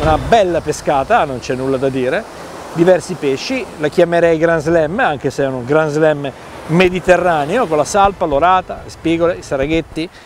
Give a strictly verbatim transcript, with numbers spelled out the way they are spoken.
una bella pescata, non c'è nulla da dire, diversi pesci, la chiamerei Grand Slam, anche se è un Grand Slam mediterraneo, con la salpa, l'orata, le spigole, i saraghetti,